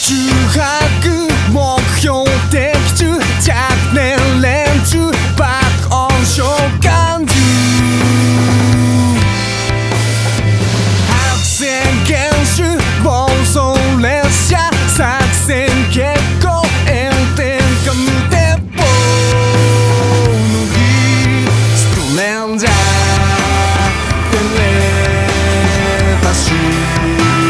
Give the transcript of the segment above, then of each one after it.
中泊目標的中若年連中爆音召喚中白線厳守暴走列車作戦結構炎天下無鉄砲の日ストレンジャーテレパシー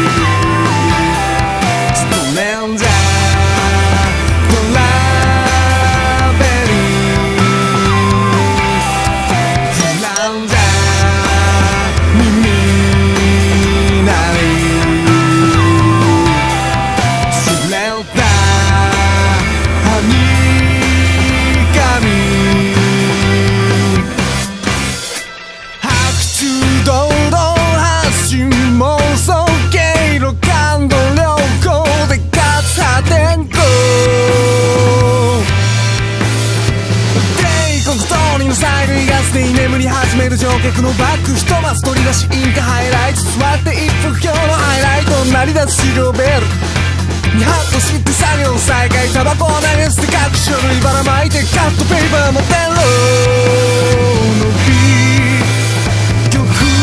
眠り始める乗客のバッグひとまず取り出しインカハイライト座って一分表のハイライト鳴り出す資料ベルにハッとして作業再開タバコを投げ捨て各書類ばらまいてカットペーパー持ってろの日曲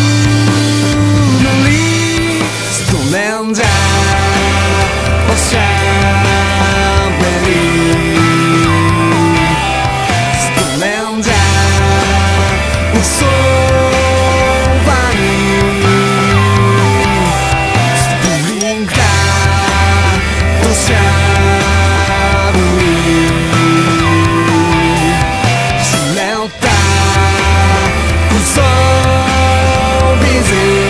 のりストレンジャーおしゃべりストレンジャーそばにスプリンクラーとしゃぶりしれた嘘ビズ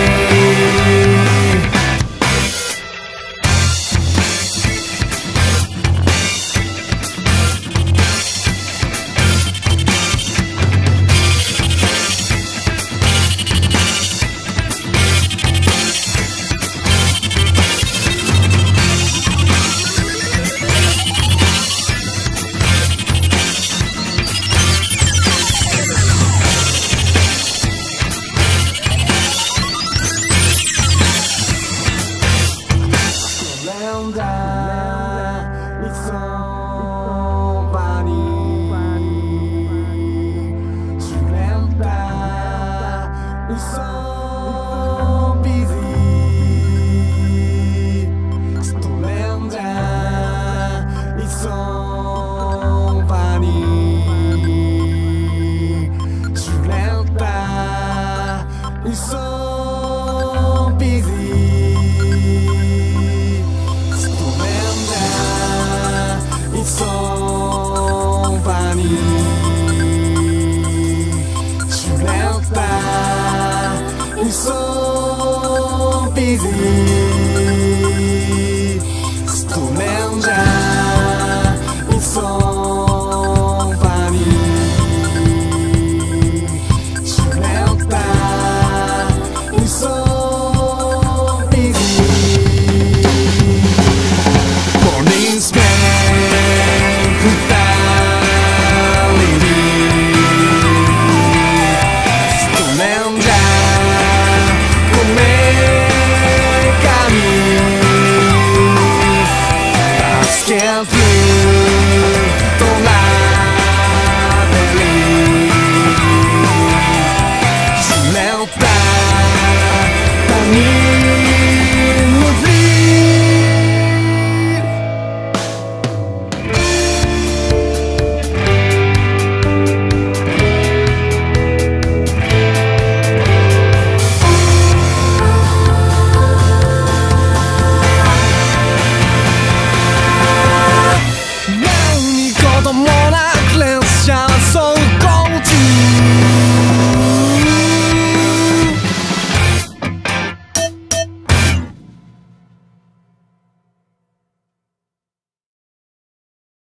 me